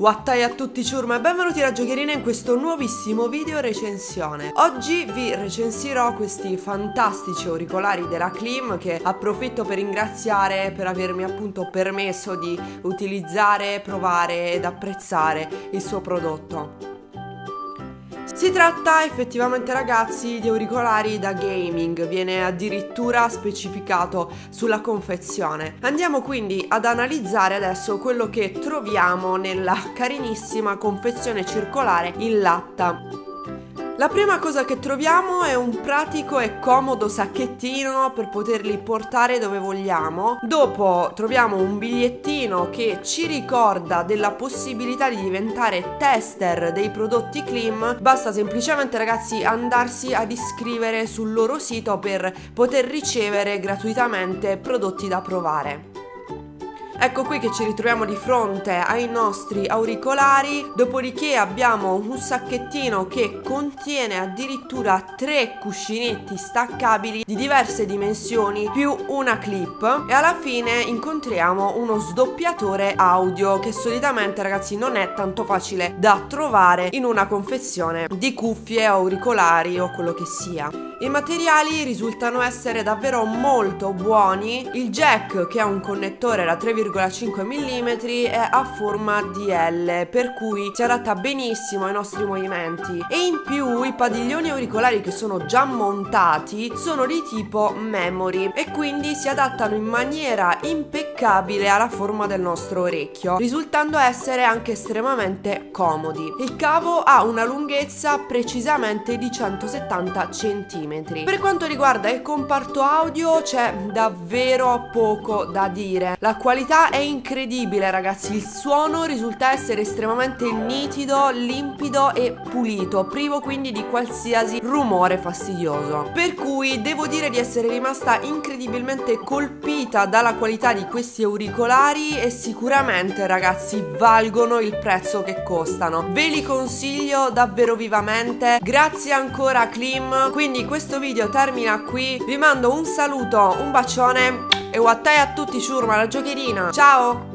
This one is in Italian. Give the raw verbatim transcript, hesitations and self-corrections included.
Wattai a tutti ciurma e benvenuti alla Giocherina in questo nuovissimo video recensione. Oggi vi recensirò questi fantastici auricolari della Klim, che approfitto per ringraziare per avermi appunto permesso di utilizzare, provare ed apprezzare il suo prodotto. Si tratta effettivamente, ragazzi, di auricolari da gaming, viene addirittura specificato sulla confezione. Andiamo quindi ad analizzare adesso quello che troviamo nella carinissima confezione circolare in latta. La prima cosa che troviamo è un pratico e comodo sacchettino per poterli portare dove vogliamo. Dopo troviamo un bigliettino che ci ricorda della possibilità di diventare tester dei prodotti Klim. Basta semplicemente, ragazzi, andarsi ad iscrivere sul loro sito per poter ricevere gratuitamente prodotti da provare. Ecco qui che ci ritroviamo di fronte ai nostri auricolari, dopodiché abbiamo un sacchettino che contiene addirittura tre cuscinetti staccabili di diverse dimensioni più una clip, e alla fine incontriamo uno sdoppiatore audio che solitamente, ragazzi, non è tanto facile da trovare in una confezione di cuffie, auricolari o quello che sia. I materiali risultano essere davvero molto buoni. Il jack, che ha un connettore da tre virgola cinque millimetri, è a forma di L, per cui si adatta benissimo ai nostri movimenti, e in più i padiglioni auricolari che sono già montati sono di tipo memory e quindi si adattano in maniera impeccabile alla forma del nostro orecchio, risultando essere anche estremamente comodi. Il cavo ha una lunghezza precisamente di centosettanta centimetri. Per quanto riguarda il comparto audio c'è davvero poco da dire. La qualità è incredibile, ragazzi, il suono risulta essere estremamente nitido, limpido e pulito, privo quindi di qualsiasi rumore fastidioso. Per cui devo dire di essere rimasta incredibilmente colpita dalla qualità di questi auricolari e sicuramente, ragazzi, valgono il prezzo che costano. Ve li consiglio davvero vivamente. Grazie ancora Klim. Quindi questo video termina qui, vi mando un saluto, un bacione e wattai a tutti ciurma, la Giocherina, ciao!